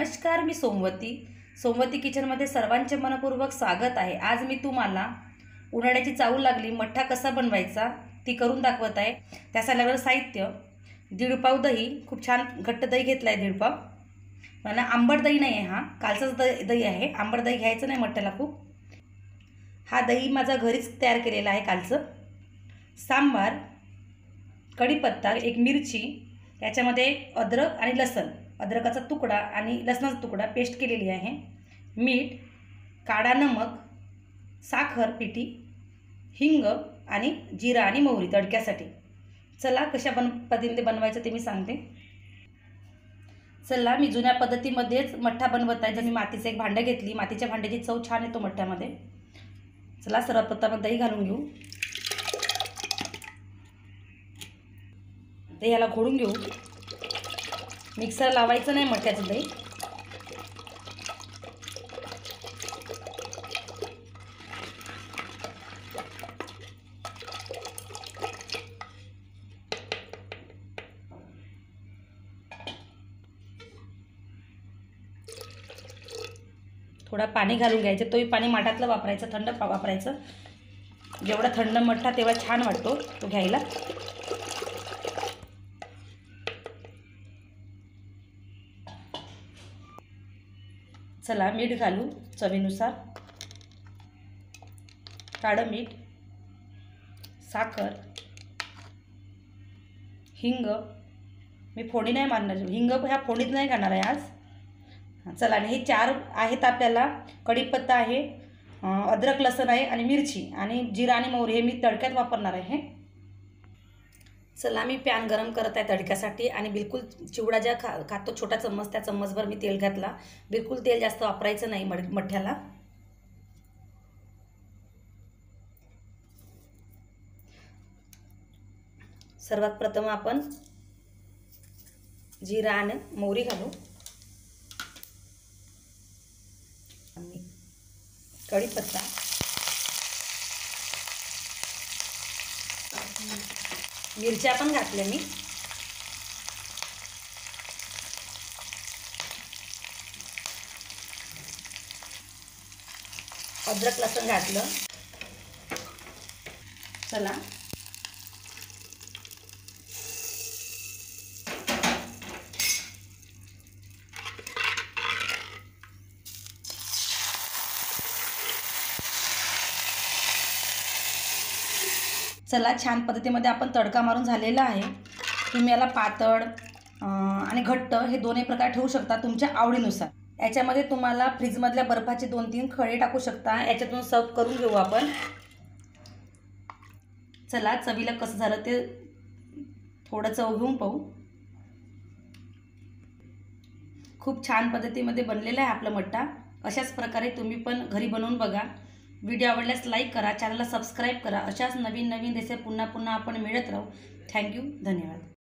नमस्कार, मी सोमवती किचनमध्ये सर्वांचे मनपूर्वक स्वागत आहे। आज मी तुम्हाला उन्हाळ्याची चावल लागली मठ्ठा कसा बनवायचा ती करून दाखवत आहे। त्यासाठी लागणारं साहित्य 1.5 पाव दही, खूप छान घट्ट दही घेतलं आहे 1.5 पाव। मला आंबट दही नाही आहे, हा कालचाच दही आहे, आंबट दही घ्यायचं नाही मठ्ठ्याला खूप। हा दही माझा घरीच तयार केलेला आहे कालचं। सांबार, कढीपत्ता, एक मिरची, त्याच्यामध्ये अद्रक आणि लसण, अद्रकाचा तुकडा आणि लसणाचा तुकडा पेस्ट केलेली आहे, मीठ, काळा नमक, साखर पिठी, हिंग आणि जिरा आणि मोहरी तडक्यासाठी। चला कशा पद्धतीने बनवायचं ते मी सांगते। चला, मी जुन्या पद्धतीमध्येच मठ्ठा बनवत आहे। जर मी मातीचं एक भांडं घेतली, मातीच्या भांड्याची चव छान येतो मठ्ठ्यामध्ये। चला सर्वप्रथम दही घालून घेऊ, दह्याला घोळून घेऊ। मिक्सर लावायचं नाही मठ्ठ्याचं दही। थोडा पाणी घालून घ्यायचं, तोही पाणी माठातलं वापरायचं, थंड वापरायचं। जेवढा थंड मठ्ठा तेव्हा छान वाटतो तो घ्यायला। चला मीठ घालू चवीनुसार, काळं मीठ, साखर, हिंग। मी फोडी नाही मारणार, हिंग ह्या फोडीत नाही घालणार आहे आज। चला, आणि हे 4 आहेत आपल्याला, कढीपत्ता आहे, अद्रक लसण आहे आणि मिरची आणि जिरा आणि मोहरी हे मी तडक्यात वापरणार आहे। चला, मी पॅन गरम करत आहे तडक्यासाठी आणि बिलकुल चिवडा ज्या खातो छोटा चम्मच त्या चम्मचभर मी तेल घातला। बिलकुल तेल जास्त वापरायचं नाही मठ्ठ्याला। सर्वात प्रथम आपण जिरा आणि मोहरी घालू, कढीपत्ता, मिरच्या पण घातल्या मी, अद्रक लसण घातलं। चला चला, छान पद्धतीमध्ये आपण तडका मारून झालेला आहे। तुम्ही याला पातळ आणि घट्ट हे दोन्ही प्रकार ठेवू शकता तुमच्या आवडीनुसार। याच्यामध्ये तुम्हाला फ्रीजमधल्या बर्फाचे 2-3 खडे टाकू शकता। याच्यातून सर्व करून घेऊ आपण। चला, चवीला कसं झालं ते थोडं चव घेऊन पाहू। खूप छान पद्धतीमध्ये बनलेला आहे आपला मठ्ठा। अशाच प्रकारे तुम्ही पण घरी बनवून बघा। व्हिडिओ आवडल्यास लाईक करा, चॅनलला सबस्क्राईब करा। अशाच नवीन रेसिपी पुन्हा आपण मिळत राहू। थँक्यू, धन्यवाद।